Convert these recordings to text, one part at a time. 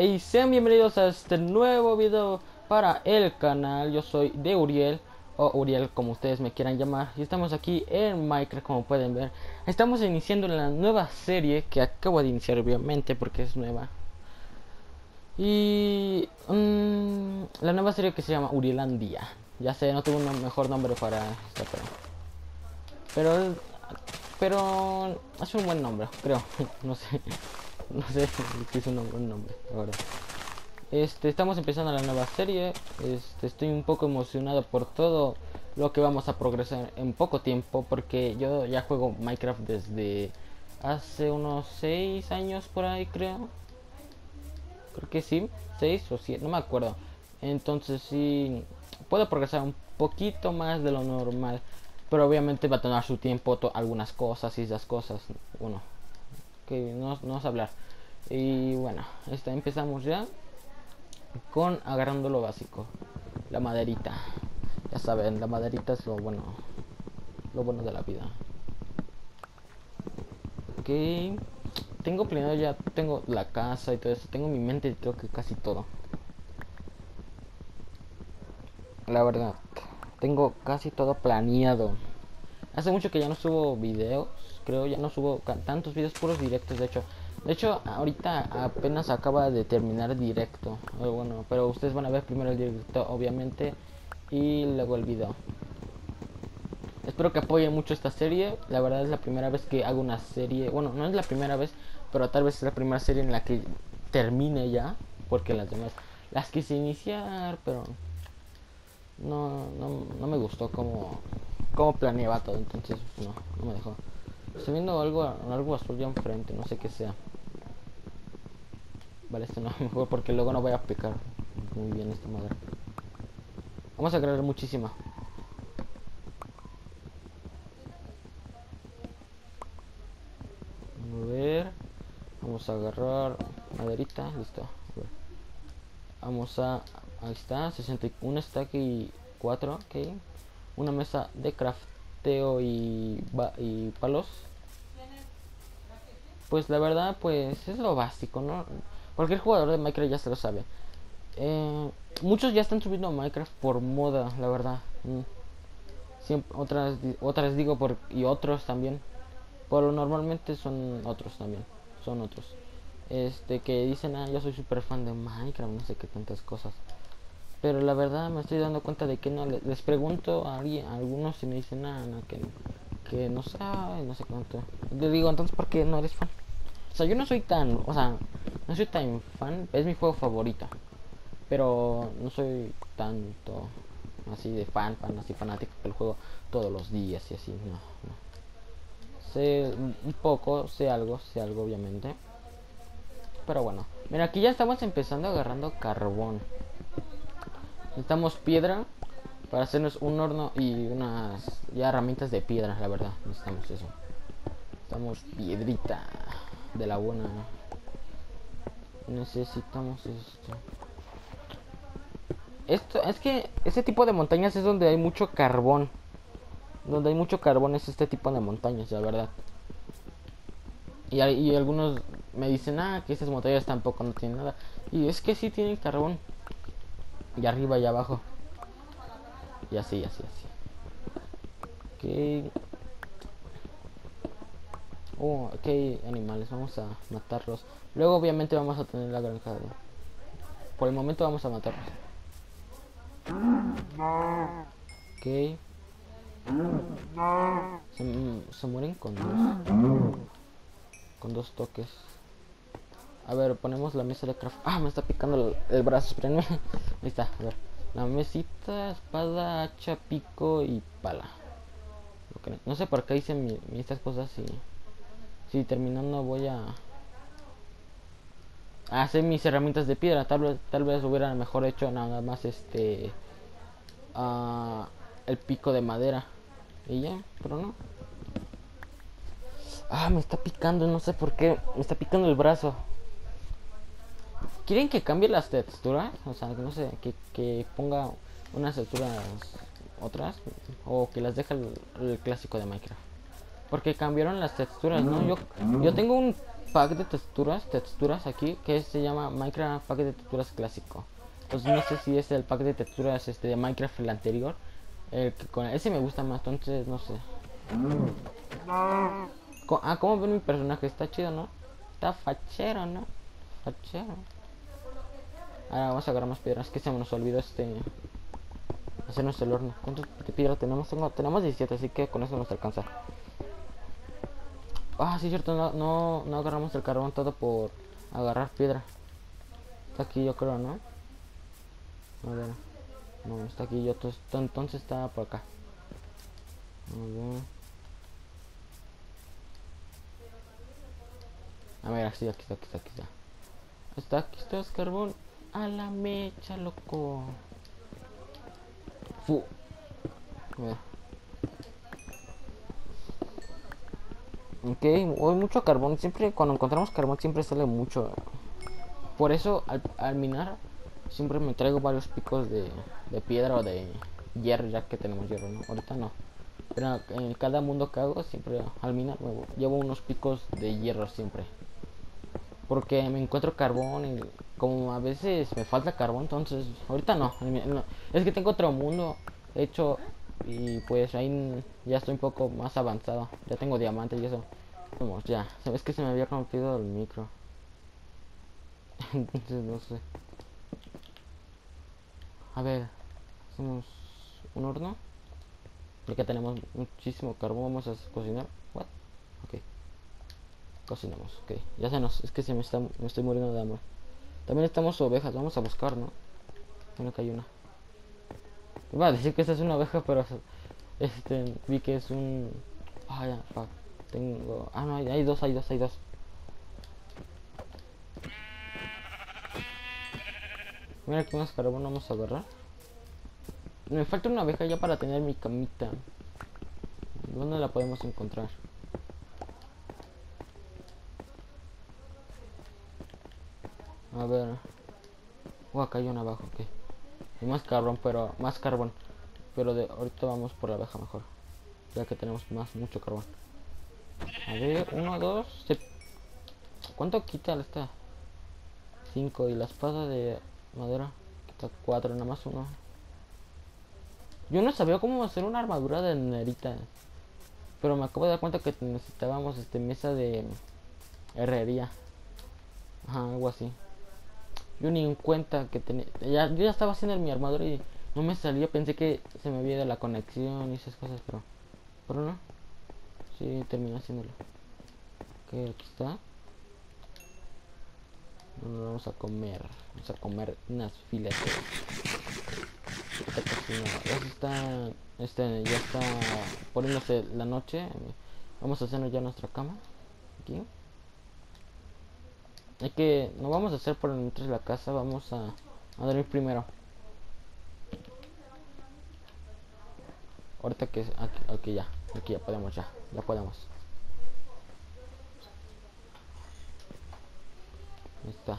Y sean bienvenidos a este nuevo video para el canal. Yo soy de Uriel, o Uriel como ustedes me quieran llamar. Y estamos aquí en Minecraft, como pueden ver. Estamos iniciando la nueva serie que acabo de iniciar, obviamente, porque es nueva. Y la nueva serie que se llama Urielandia. Ya sé, no tuve un mejor nombre para esta, pero pero es un buen nombre, creo. No sé, no sé si es un buen nombre, la verdad. Estamos empezando la nueva serie. Estoy un poco emocionado por todo lo que vamos a progresar en poco tiempo, porque yo ya juego Minecraft desde hace unos 6 años por ahí, creo que sí, 6 o 7, no me acuerdo. Entonces sí puedo progresar un poquito más de lo normal, pero obviamente va a tomar su tiempo algunas cosas y esas cosas. Bueno, que no vamos a hablar. Y bueno, empezamos ya con agarrando lo básico, la maderita. Ya saben, la maderita es lo bueno de la vida. Ok, tengo planeado, ya tengo la casa y todo eso, tengo mi mente, creo que casi todo. La verdad, tengo casi todo planeado. Hace mucho que ya no subo videos, creo, ya no subo tantos videos, puros directos, de hecho ahorita apenas acaba de terminar directo. Bueno, pero ustedes van a ver primero el directo, obviamente, y luego el video. Espero que apoyen mucho esta serie. La verdad es la primera vez que hago una serie. Bueno, no es la primera vez, pero tal vez es la primera serie en la que termine ya. Porque las demás las quise iniciar, pero no me gustó como planeaba todo. Entonces no me dejó. Estoy viendo algo azul ya enfrente, no sé qué sea. Vale, esto no mejor porque luego no voy a picar muy bien esta madre. Vamos a agarrar muchísima. A ver, vamos a agarrar maderita, listo. A ver. Vamos a, ahí está, 61 stack y 4, ok. Una mesa de crafteo y palos. Pues la verdad, pues es lo básico, ¿no? Cualquier jugador de Minecraft ya se lo sabe. Muchos ya están subiendo a Minecraft por moda, la verdad. Siempre, otras digo y otros también. Pero normalmente son otros también. Son otros. Que dicen, yo soy super fan de Minecraft, no sé qué tantas cosas. Pero la verdad me estoy dando cuenta de que no. Les pregunto a algunos y me dicen, no, que no sabe, no sé cuánto. Les digo, entonces, ¿por qué no eres fan? O sea, yo no soy tan, o sea, no soy tan fan, es mi juego favorito. Pero no soy tanto así de fan, así fanático que lo juego todos los días y así, no. Sé un poco, sé algo obviamente. Pero bueno, mira, aquí ya estamos empezando agarrando carbón. Necesitamos piedra para hacernos un horno y unas ya herramientas de piedra, la verdad. Necesitamos eso. Necesitamos piedrita de la buena. Necesitamos esto. Esto es que este tipo de montañas es donde hay mucho carbón. Donde hay mucho carbón es este tipo de montañas, la verdad. Y algunos me dicen, que estas montañas tampoco no tienen nada. Y es que sí tienen carbón. Y arriba y abajo. Y así. Ok. Ok, animales, vamos a matarlos. Luego obviamente vamos a tener la granja. Por el momento vamos a matarlos. Ok. Se mueren con dos toques. A ver, ponemos la mesa de craft. Me está picando el brazo, espérenme. Ahí está, a ver. La mesita, espada, hacha, pico y pala. Okay. No sé por qué hice estas cosas si terminando voy a hacer mis herramientas de piedra. Tal vez hubiera mejor hecho nada más el pico de madera. Y ya, pero no. Me está picando, no sé por qué. Me está picando el brazo. ¿Quieren que cambie las texturas? O sea, no sé, que ponga unas texturas otras. O que las deje el clásico de Minecraft. Porque cambiaron las texturas, ¿no? Yo tengo pack de texturas aquí que se llama Minecraft Pack de Texturas Clásico. Entonces no sé si es el pack de texturas de Minecraft el anterior. El que con ese me gusta más, entonces no sé. ¿Cómo ven mi personaje? Está chido, ¿no? Está fachero, ¿no? Fachero. Ahora vamos a agarrar más piedras, que se nos olvidó hacernos el horno. ¿Cuántas piedras tenemos? Tenemos 17, así que con eso nos alcanza. Ah, sí, cierto, no agarramos el carbón todo por agarrar piedra. Está aquí, yo creo, ¿no? A ver. No, está aquí, entonces está por acá. A ver, aquí está. Aquí está el carbón. A la mecha, loco. Fu. A ver. Ok, hoy mucho carbón. Siempre cuando encontramos carbón siempre sale mucho. Por eso al minar siempre me traigo varios picos de piedra o de hierro, ya que tenemos hierro, ¿no? Ahorita no. Pero en cada mundo que hago siempre al minar llevo unos picos de hierro siempre. Porque me encuentro carbón y como a veces me falta carbón, entonces ahorita no. Es que tengo otro mundo hecho y pues ahí ya estoy un poco más avanzado. Ya tengo diamantes y eso. Vamos, ya. Sabes que se me había rompido el micro. Entonces no sé. A ver, hacemos un horno. Ya que tenemos muchísimo carbón, vamos a cocinar. What? Ok. Cocinamos, ok. Ya es que me estoy muriendo de hambre. También estamos ovejas, vamos a buscar, ¿no? Bueno, que hay una. Iba a decir que esta es una oveja, pero vi que es un... Ah, ya, fuck. Tengo... Ah, no, hay dos. Mira aquí más carbón vamos a agarrar. Me falta una abeja ya para tener mi camita. ¿Dónde la podemos encontrar? A ver. Acá hay una abajo, ok. Hay más carbón, pero ahorita vamos por la abeja mejor. Ya que tenemos mucho carbón. A ver, 1, 2. ¿Cuánto quita esta? 5. Y la espada de madera quita 4, nada más uno. Yo no sabía cómo hacer una armadura de nerita. Pero me acabo de dar cuenta que necesitábamos mesa de herrería. Ajá, algo así. Yo ni en cuenta que tenía. Yo ya estaba haciendo mi armadura y no me salía. Pensé que se me había ido la conexión y esas cosas, pero no. Sí, terminé haciéndolo. Ok, aquí está. Vamos a comer. Vamos a comer unas filetes. Ya está poniéndose la noche. Vamos a hacernos ya nuestra cama. Aquí. Hay que... No vamos a hacer por dentro de la casa. Vamos a dormir primero. Ahorita que... Aquí ya. Aquí ya podemos ya. Ya podemos. Ahí está.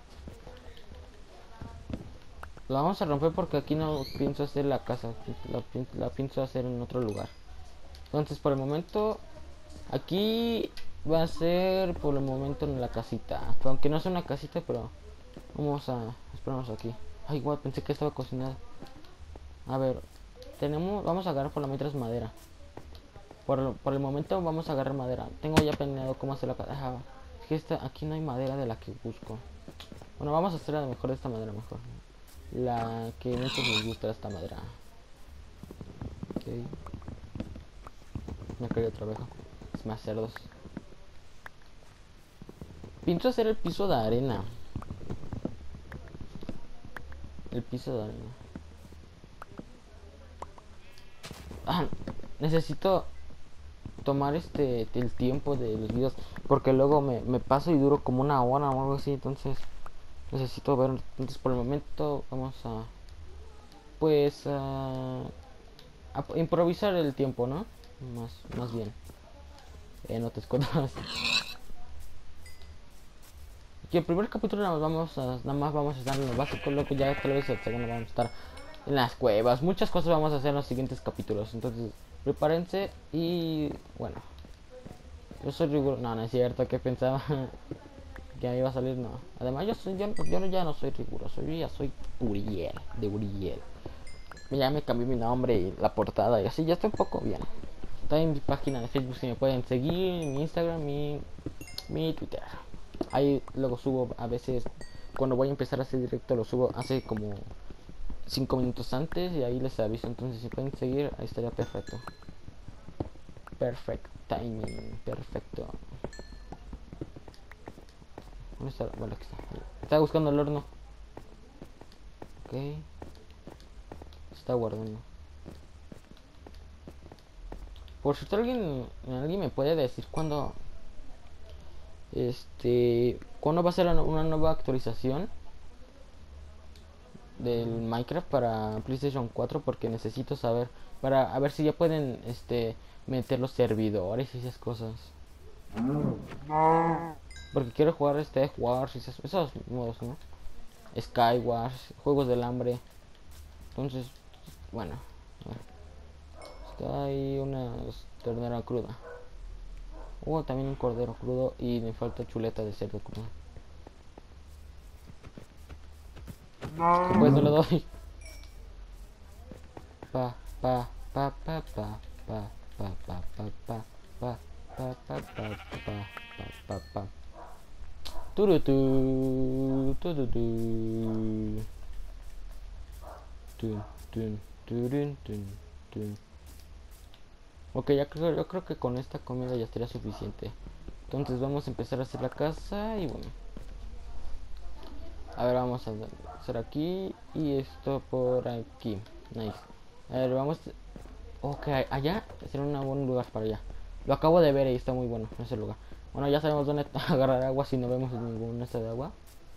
La vamos a romper porque aquí no pienso hacer la casa. La pienso hacer en otro lugar. Entonces por el momento aquí va a ser por el momento en la casita. Aunque no es una casita, pero vamos a esperarnos aquí. Ay, igual pensé que estaba cocinado. A ver, vamos a agarrar por la mientras madera. Por el momento vamos a agarrar madera. Tengo ya planeado cómo hacer la casa. Es que aquí no hay madera de la que busco. Bueno, vamos a hacer a lo mejor de esta madera mejor. La que muchos nos gusta esta madera. Ok. Me caí otra abeja. Es más cerdos. Pienso hacer el piso de arena. El piso de arena. Necesito tomar el tiempo de los videos. Porque luego me paso y duro como una hora o algo así. Entonces necesito ver. Entonces por el momento vamos a... Pues a improvisar el tiempo, ¿no? Más bien. No te escondas. Que el primer capítulo nada más vamos a estar en lo básico, luego ya tal vez el segundo vamos a estar en las cuevas, muchas cosas vamos a hacer en los siguientes capítulos, entonces prepárense y bueno, Yo soy riguroso. No, no es cierto, que pensaba que me iba a salir, no. Además, yo ya no soy riguroso, yo ya soy Uriel, de Uriel. Ya me cambié mi nombre y la portada y así, ya estoy un poco bien. Está en mi página de Facebook, si me pueden seguir, mi Instagram, mi Twitter. Ahí luego subo a veces, cuando voy a empezar a hacer directo, lo subo hace como 5 minutos antes y ahí les aviso. Entonces, si pueden seguir, ahí estaría perfecto. Perfect timing, perfecto. ¿Dónde está? Bueno, aquí está. Estaba buscando el horno. Ok. Está guardando. Por si alguien me puede decir cuándo va a ser una nueva actualización del Minecraft para PlayStation 4, porque necesito saber para a ver si ya pueden meter los servidores y esas cosas. Porque quiero jugar Wars y esos modos, ¿no? Skywars, juegos del hambre. Entonces, bueno, está ahí una ternera cruda. También un cordero crudo y me falta chuleta de cerdo crudo. Pues no lo doy. Pa pa pa pa pa pa pa pa pa pa pa pa pa pa pa pa pa. Turutu turutu tun tun turun tun tun. Ok, yo creo que con esta comida ya estaría suficiente. Entonces vamos a empezar a hacer la casa y bueno. A ver, vamos a hacer aquí y esto por aquí. Nice. A ver, vamos. Ok, allá será un buen lugar para allá. Lo acabo de ver y está muy bueno ese lugar. Bueno, ya sabemos dónde agarrar agua si no vemos ninguna de agua.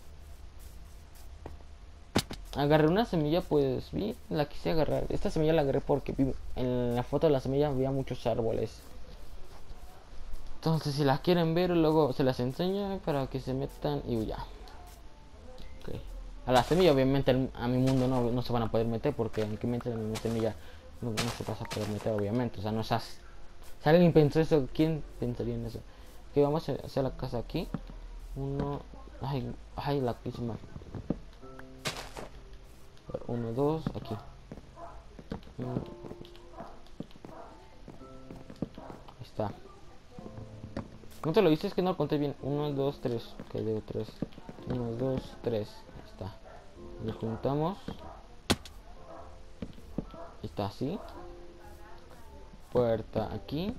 Agarré una semilla, pues vi, la quise agarrar. Esta semilla la agarré porque en la foto de la semilla había muchos árboles. Entonces, si las quieren ver, luego se las enseño para que se metan y ya. Okay. A la semilla, obviamente, a mi mundo no se van a poder meter porque aunque meten a mi semilla, no se vas a poder meter, obviamente. O sea, no esas. Si alguien pensó eso, ¿quién pensaría en eso? Que vamos a hacer la casa aquí. Uno. Ay, la que hice mal. 1, 2, aquí. Ahí está. No te lo dices, que no lo conté bien. 1, 2, 3. Ok, debo 3. 1, 2, 3. Ahí está. Lo juntamos. Ahí está, así. Puerta aquí.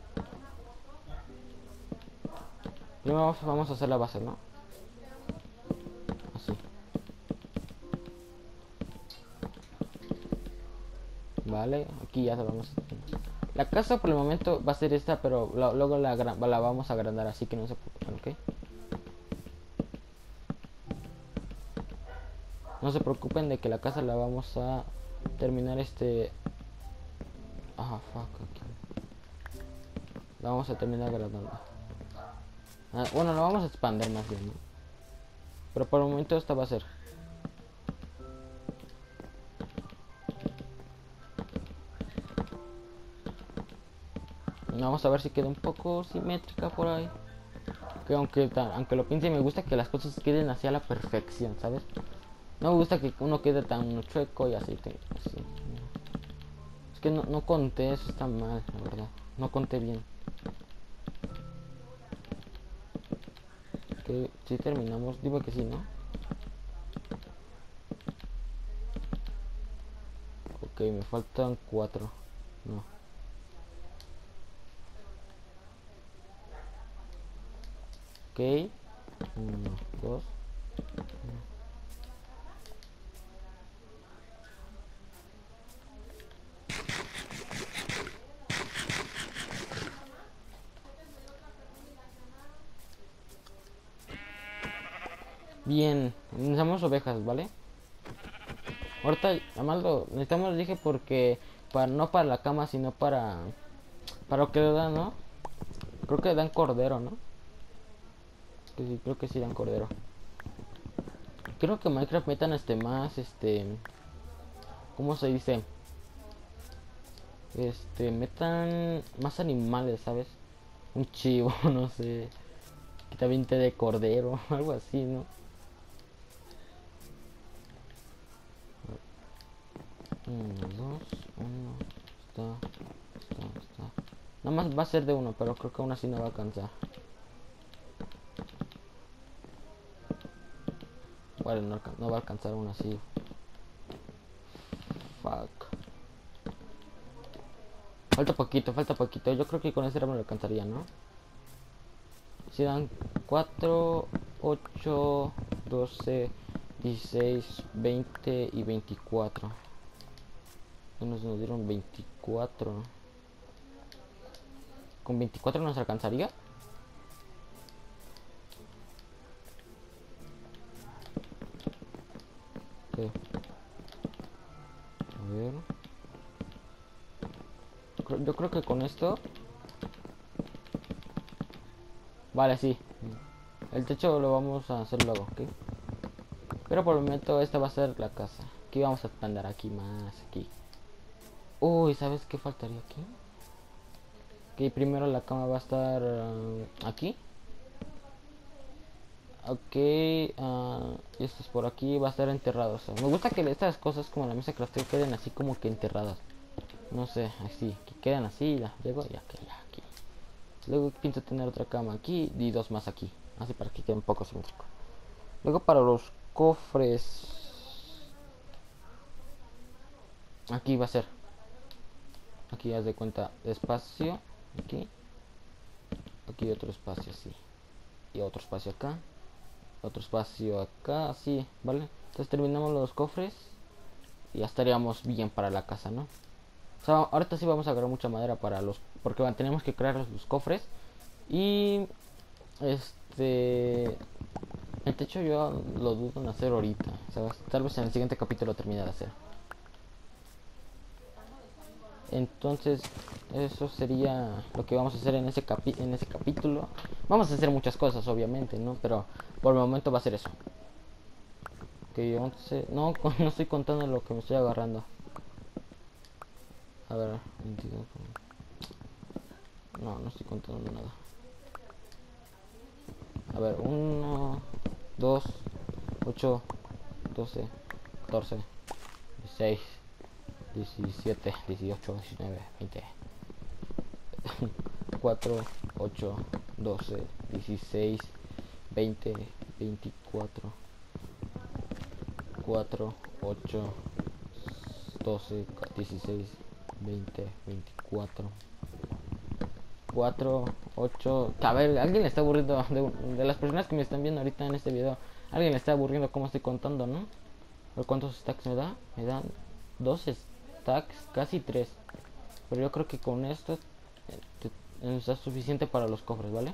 Primero vamos a hacer la base, ¿no? Así. Vale, aquí ya vamos. La casa por el momento va a ser esta, pero luego la vamos a agrandar, así que no se preocupen, ¿ok? No se preocupen de que la casa la vamos a terminar fuck, aquí. La vamos a terminar agrandando. Bueno, la vamos a expandir más bien, ¿no? Pero por el momento esta va a ser. Vamos a ver si queda un poco simétrica por ahí. Que aunque lo piense, me gusta que las cosas queden hacia la perfección, ¿sabes? No me gusta que uno quede tan chueco y así. Es que no conté, eso está mal, la verdad. No conté bien. Que si terminamos, digo que sí, ¿no? Ok, me faltan 4. No. Ok. 1, 2. Bien, necesitamos ovejas, ¿vale? Ahorita, además necesitamos, dije, porque no para la cama, sino para lo que le dan, ¿no? Creo que dan cordero, ¿no? Que sí, creo que sí dan cordero. Creo que Minecraft metan más, ¿cómo se dice? Metan más animales, ¿sabes? un chivo, no sé, que también te de cordero, algo así, ¿no? Uno, dos, uno, está. Nada más va a ser de uno, pero creo que aún así no va a alcanzar. Vale, no va a alcanzar aún así. Fuck. Falta poquito, falta poquito. Yo creo que con ese me lo alcanzaría, ¿no? Si dan 4, 8, 12, 16, 20 y 24. Nos dieron 24. ¿Con 24 nos alcanzaría? Okay. A ver. Yo creo que con esto... Vale, sí. El techo lo vamos a hacer luego, ¿ok? Pero por el momento esta va a ser la casa. Aquí vamos a andar aquí más, aquí. Uy, ¿sabes qué faltaría aquí? Que primero la cama va a estar aquí. Ok, y esto es por aquí, va a estar enterrado. O sea, me gusta que estas cosas como la mesa crafteo queden así como que enterradas. No sé, así, que quedan así, ya, llego y aquí, ya, aquí. Luego pienso tener otra cama aquí y dos más aquí. Así para que quede un poco simétrico. Luego para los cofres. Aquí va a ser. Aquí haz de cuenta espacio. Aquí. Aquí otro espacio así. Y otro espacio acá. Otro espacio acá, así, ¿vale? Entonces terminamos los cofres. Y ya estaríamos bien para la casa, ¿no? O sea, ahorita sí vamos a agarrar mucha madera para los... Porque tenemos que crear los cofres. Y... El techo yo lo dudo en hacer ahorita, ¿sabes? Tal vez en el siguiente capítulo termine de hacer. Entonces, eso sería lo que vamos a hacer en ese capítulo. Vamos a hacer muchas cosas, obviamente, ¿no? Pero por el momento va a ser eso. Que 11... No, no estoy contando lo que me estoy agarrando. A ver, 22... No, no estoy contando nada. A ver, 1, 2, 8, 12, 14, 16, 17, 18, 19, 20. 4, 8, 12, 16, 20, 24, 4, 8, 12, 16, 20, 24, 4, 8. A ver, alguien le está aburriendo de las personas que me están viendo ahorita en este video. Alguien le está aburriendo cómo estoy contando, ¿no? ¿Pero cuántos stacks me da? Me dan 2 stacks, casi 3. Pero yo creo que con esto está suficiente para los cofres, ¿vale?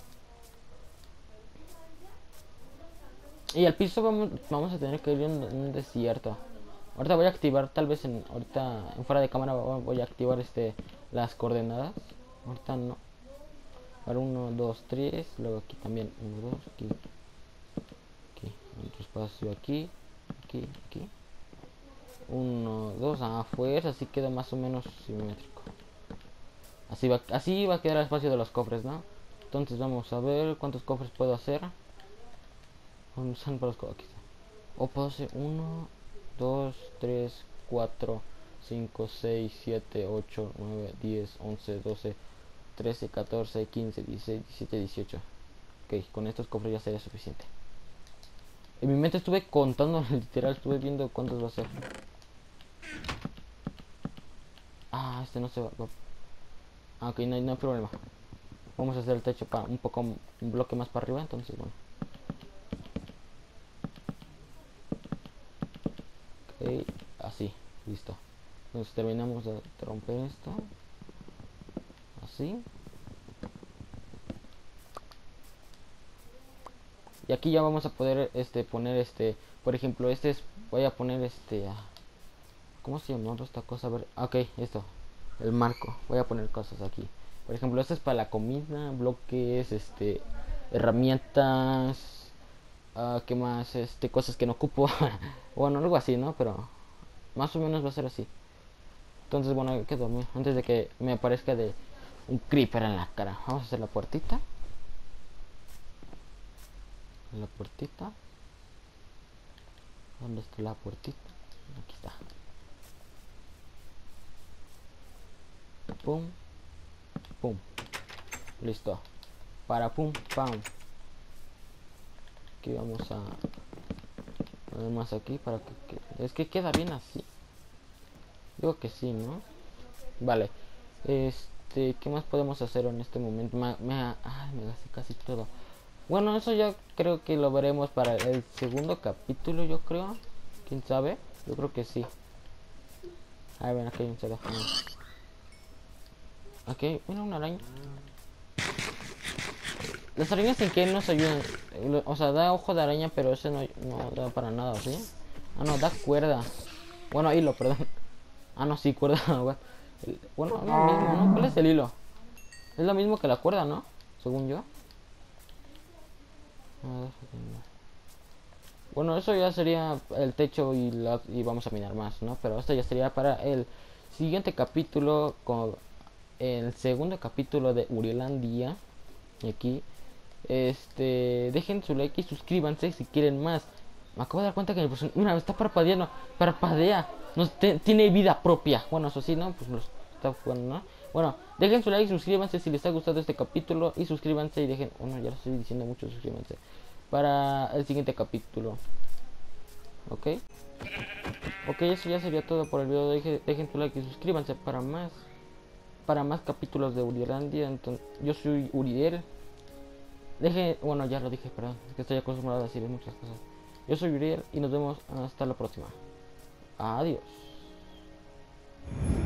Y al piso vamos a tener que ir en un desierto. Ahorita voy a activar, tal vez ahorita en fuera de cámara voy a activar las coordenadas. Ahorita no. Para 1, 2, 3. Luego aquí también 1, 2, aquí. Aquí. Otro espacio aquí. Aquí, aquí. 1, 2. Ah, fuerza, así queda más o menos simétrico. Así va a quedar el espacio de los cofres, ¿no? Entonces vamos a ver cuántos cofres puedo hacer. ¿Dónde están para los cofres? Aquí está. O puedo hacer 1, 2, 3, 4, 5, 6, 7, 8, 9, 10, 11, 12, 13, 14, 15, 16, 17, 18. Ok, con estos cofres ya sería suficiente. En mi mente estuve contando, literal, estuve viendo cuántos va a ser. Ah, este no se va. Ah, ok, no hay problema. Vamos a hacer el techo para un bloque más para arriba, entonces bueno. Ok, así, listo. Entonces terminamos de romper esto. Así. Y aquí ya vamos a poder poner por ejemplo, voy a poner ¿cómo se llama esta cosa? A ver, ok, esto, el marco. Voy a poner cosas aquí. Por ejemplo, este es para la comida, bloques, herramientas, ¿qué más? Cosas que no ocupo. Bueno, algo así, ¿no? Pero más o menos va a ser así. Entonces, bueno, hay que dormir antes de que me aparezca de un creeper en la cara. Vamos a hacer la puertita. La puertita. ¿Dónde está la puertita? Aquí está. Pum. Pum. Listo. Para pum, pam. Aquí vamos a poner más aquí para que... Es que queda bien así. Digo que sí, ¿no? Vale. ¿Qué más podemos hacer en este momento? Ay, me gasté casi todo. Bueno, eso ya creo que lo veremos para el segundo capítulo, yo creo. ¿Quién sabe? Yo creo que sí. A ver, aquí hay un cerebro. Ok, mira una araña. Las arañas en que nos ayudan. O sea, da ojo de araña, pero ese no da para nada, ¿sí? Ah, no, da cuerda. Bueno, hilo, perdón. Ah, no, sí, cuerda. Bueno, no es lo mismo, ¿no? ¿Cuál es el hilo? Es lo mismo que la cuerda, ¿no? Según yo. Bueno, eso ya sería el techo y vamos a minar más, ¿no? Pero esto ya sería para el siguiente capítulo, con el segundo capítulo de Urilandia. Y aquí, dejen su like y suscríbanse si quieren más. Me acabo de dar cuenta que mi persona, mira, está parpadeando, parpadea, tiene vida propia. Bueno, eso sí, ¿no? Pues nos está jugando, ¿no? Bueno, dejen su like y suscríbanse si les ha gustado este capítulo. Y suscríbanse y dejen, bueno, ya lo estoy diciendo mucho, suscríbanse para el siguiente capítulo. Ok, ok, eso ya sería todo por el video. Dejen su like y suscríbanse para más capítulos de Urilandia. Entonces, yo soy Uriel. Bueno, ya lo dije, perdón, es que estoy acostumbrado a decir muchas cosas. Yo soy Uriel y nos vemos hasta la próxima. Adiós.